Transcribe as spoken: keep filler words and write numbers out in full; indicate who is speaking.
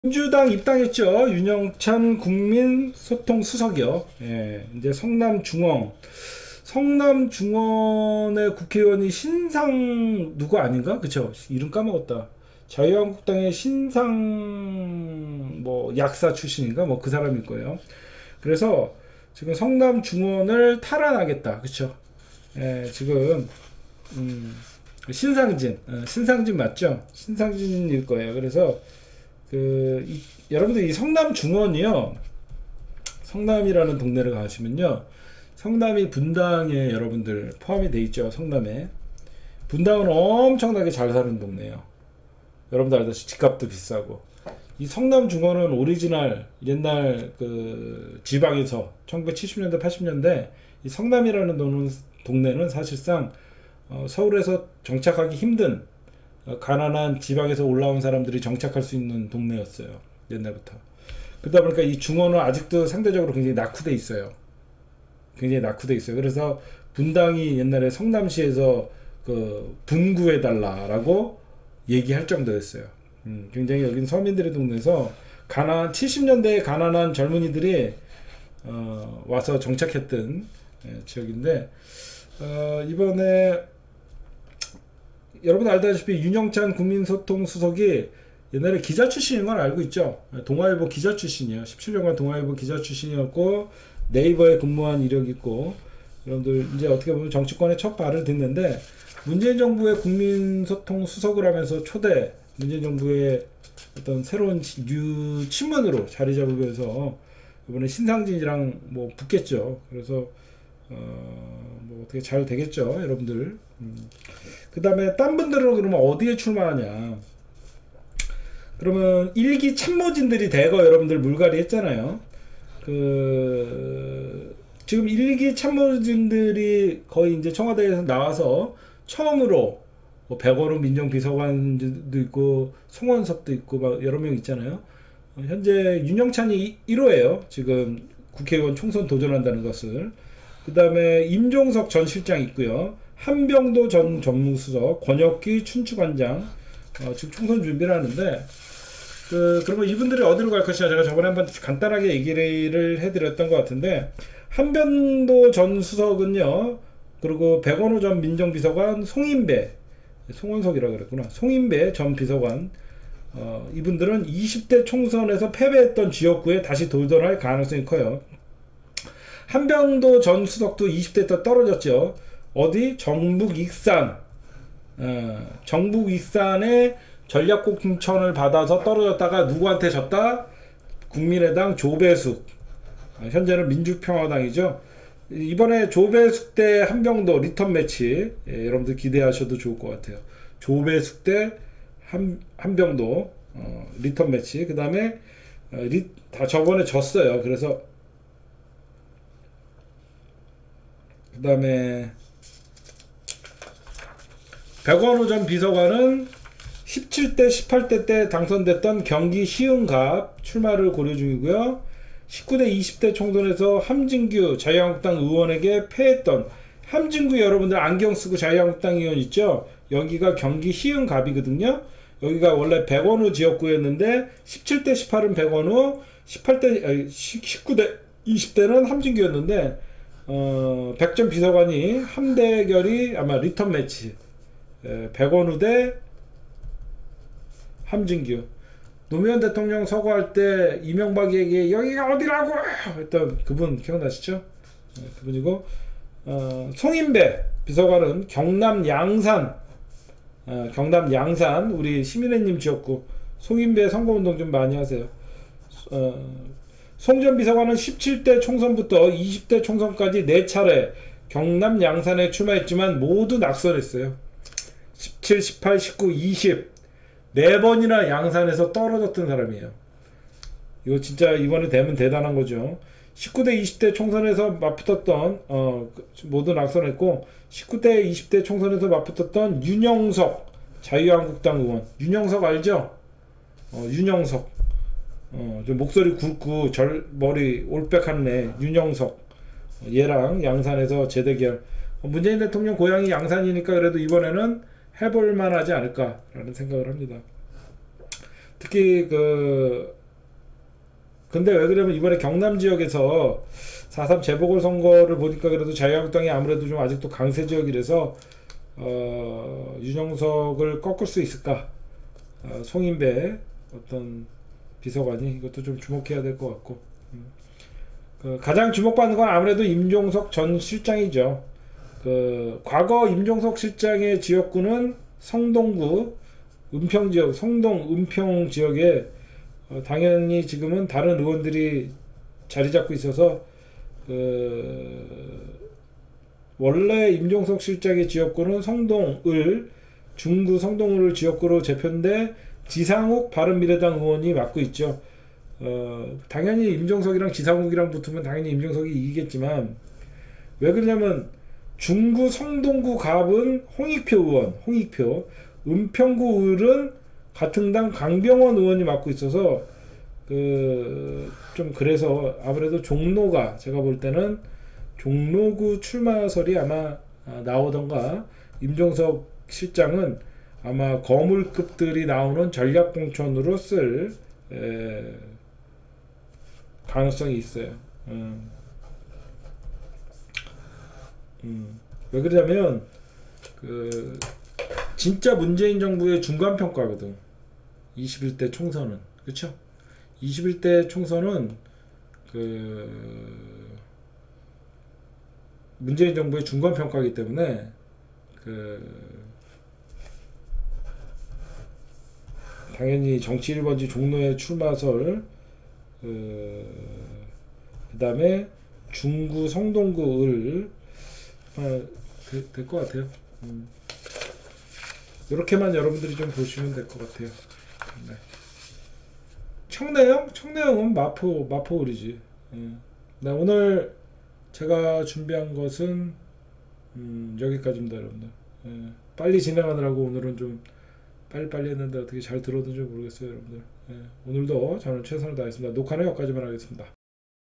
Speaker 1: 민주당 입당했죠. 윤영찬 국민소통수석이요. 예, 이제 성남중원. 성남중원의 국회의원이 신상 누구 아닌가? 그쵸? 이름 까먹었다. 자유한국당의 신상 뭐 약사 출신인가? 뭐 그 사람일 거예요. 그래서 지금 성남중원을 탈환하겠다. 그쵸? 예, 지금 음, 신상진, 어, 신상진 맞죠? 신상진일 거예요. 그래서 그 이, 여러분들 이 성남 중원이요, 성남이라는 동네를 가시면요, 성남이 분당에 여러분들 포함이 돼 있죠. 성남에 분당은 엄청나게 잘 사는 동네예요. 여러분들 알다시피 집값도 비싸고. 이 성남 중원은 오리지널 옛날 그 지방에서 천구백칠십 년대 팔십 년대 이 성남이라는 동네는 사실상 어, 서울에서 정착하기 힘든 가난한 지방에서 올라온 사람들이 정착할 수 있는 동네였어요. 옛날부터. 그러다 보니까 이 중원은 아직도 상대적으로 굉장히 낙후돼 있어요. 굉장히 낙후돼 있어요. 그래서 분당이 옛날에 성남시에서 그 분구해달라라고 얘기할 정도였어요. 음, 굉장히 여긴 서민들의 동네에서 가난 칠십 년대에 가난한 젊은이들이 어, 와서 정착했던 예, 지역인데 어, 이번에 여러분 알다시피 윤영찬 국민소통수석이 옛날에 기자 출신인 건 알고 있죠. 동아일보 기자 출신이에요. 십칠 년간 동아일보 기자 출신이었고 네이버에 근무한 이력이 있고, 여러분들 이제 어떻게 보면 정치권에 첫 발을 딛는데 문재인 정부의 국민소통수석을 하면서 초대 문재인 정부의 어떤 새로운 뉴 친문으로 자리 잡으면서 이번에 신상진이랑 뭐 붙겠죠. 그래서 어, 뭐 어떻게 잘 되겠죠, 여러분들. 음. 그 다음에 딴 분들은 그러면 어디에 출마하냐? 그러면 일기 참모진들이 대거 여러분들 물갈이 했잖아요. 그 지금 일기 참모진들이 거의 이제 청와대에서 나와서 처음으로 뭐 백원우 민정비서관도 있고 송원섭도 있고 막 여러 명 있잖아요. 현재 윤영찬이 일 호예요. 지금 국회의원 총선 도전한다는 것을. 그 다음에 임종석 전 실장 있고요. 한병도 전 전무수석, 권혁기 춘추관장, 어, 지금 총선 준비를 하는데, 그, 그러면 이분들이 어디로 갈 것이냐, 제가 저번에 한번 간단하게 얘기를 해드렸던 것 같은데, 한병도 전 수석은요, 그리고 백원호 전 민정비서관, 송인배, 송원석이라고 그랬구나, 송인배 전 비서관, 어, 이분들은 이십 대 총선에서 패배했던 지역구에 다시 도전할 가능성이 커요. 한병도 전 수석도 이십 대 때 떨어졌죠. 어디? 정북 익산. 어, 정북 익산에 전략공천을 받아서 떨어졌다가 누구한테 졌다? 국민의당 조배숙. 어, 현재는 민주평화당이죠. 이번에 조배숙 대 한병도 리턴 매치, 예, 여러분들 기대하셔도 좋을 것 같아요. 조배숙 대 한, 한병도 어, 리턴 매치. 그 다음에 어, 리, 다 저번에 졌어요. 그래서 그 다음에 백원우 전 비서관은 십칠 대 십팔 대 때 당선됐던 경기 시흥갑 출마를 고려 중이고요. 십구 대 이십 대 총선에서 함진규 자유한국당 의원에게 패했던, 함진규 여러분들 안경 쓰고 자유한국당 의원 있죠? 여기가 경기 시흥갑이거든요. 여기가 원래 백원우 지역구였는데 십칠 대 십팔은 백원우, 십팔 대 아니, 십구 대 이십 대는 함진규였는데 어, 백 전 비서관이 함대결이 아마 리턴 매치, 에, 백원우 대 함진규. 노무현 대통령 서거할 때 이명박에게 여기가 어디라고 했던 그분 기억나시죠? 네, 그분이고, 어, 송인배 비서관은 경남 양산, 어, 경남 양산 우리 시민회님 지역구. 송인배 선거운동 좀 많이 하세요. 어, 송전 비서관은 십칠 대 총선부터 이십 대 총선까지 네 차례 경남 양산에 출마했지만 모두 낙선했어요. 십칠, 십팔, 십구, 이십 네 번이나 양산에서 떨어졌던 사람이에요. 이거 진짜 이번에 되면 대단한 거죠. 십구 대 이십 대 총선에서 맞붙었던 어, 모두 낙선했고, 십구 대 이십 대 총선에서 맞붙었던 윤영석 자유한국당 의원. 윤영석 알죠? 어, 윤영석. 어, 좀 목소리 굵고 절 머리 올백한 애 윤영석. 어, 얘랑 양산에서 재대결. 어, 문재인 대통령 고향이 양산이니까 그래도 이번에는 해볼만 하지 않을까라는 생각을 합니다. 특히 그 근데 왜 그러면 이번에 경남 지역에서 사 삼 재보궐선거를 보니까 그래도 자유한국당이 아무래도 좀 아직도 강세 지역이라서 어, 윤영석을 꺾을 수 있을까? 어, 송인배 어떤 비서관이 이것도 좀 주목해야 될 것 같고 음. 그 가장 주목받는 건 아무래도 임종석 전 실장이죠. 그 과거 임종석 실장의 지역구는 성동구 은평 지역, 성동 은평 지역에 어, 당연히 지금은 다른 의원들이 자리 잡고 있어서 그 원래 임종석 실장의 지역구는 성동을 중구 성동을 지역구로 재편돼 지상욱 바른미래당 의원이 맡고 있죠. 어, 당연히 임종석이랑 지상욱이랑 붙으면 당연히 임종석이 이기겠지만 왜 그러냐면 중구 성동구 갑은 홍익표 의원, 홍익표 은평구 을은 같은 당 강병원 의원이 맡고 있어서 그 좀 그래서 아무래도 종로가 제가 볼 때는 종로구 출마설이 아마 나오던가 임종석 실장은 아마 거물급들이 나오는 전략공천으로 쓸 에, 가능성이 있어요. 음. 음. 왜 그러냐면 그 진짜 문재인 정부의 중간평가거든. 이십일 대 총선은. 그쵸? 이십일 대 총선은 그 문재인 정부의 중간평가이기 때문에 그 당연히 정치 일 번지 종로의 출마설 그 그다음에 중구 성동구 을 아, 될 것 같아요. 음. 이렇게만 여러분들이 좀 보시면 될 것 같아요. 네. 청내영? 청내영은 마포 마포을이지. 음. 네, 오늘 제가 준비한 것은 음, 여기까지입니다, 여러분들. 예, 빨리 진행하느라고 오늘은 좀 빨리빨리 했는데 어떻게 잘 들었는지 모르겠어요, 여러분들. 예, 오늘도 저는 최선을 다했습니다. 녹화는 여기까지만 하겠습니다.